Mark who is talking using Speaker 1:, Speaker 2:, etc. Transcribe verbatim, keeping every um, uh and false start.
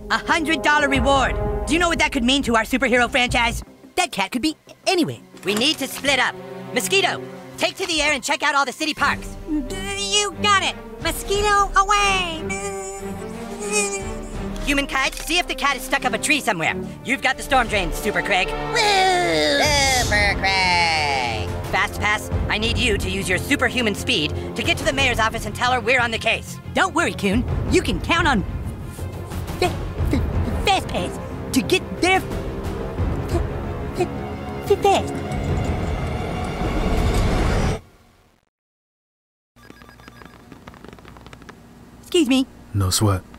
Speaker 1: A hundred dollar reward. Do you know what that could mean to our superhero franchise? That cat could be anywhere. We need to split up. Mosquito, take to the air and check out all the city parks.
Speaker 2: You got it. Mosquito away.
Speaker 1: Human kite, see if the cat is stuck up a tree somewhere. You've got the storm drain, Super Craig.
Speaker 2: Woo! Super Craig.
Speaker 1: Fast Pass, I need you to use your superhuman speed to get to the mayor's office and tell her we're on the case. Don't worry, Coon. You can count on fa fa Fast Pass to get there fa fa fast. Excuse me.
Speaker 3: No sweat.